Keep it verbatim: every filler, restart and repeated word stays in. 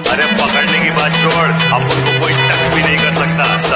अरे पकड़ने की बात छोड़, अब उनको कोई टच भी नहीं कर सकता।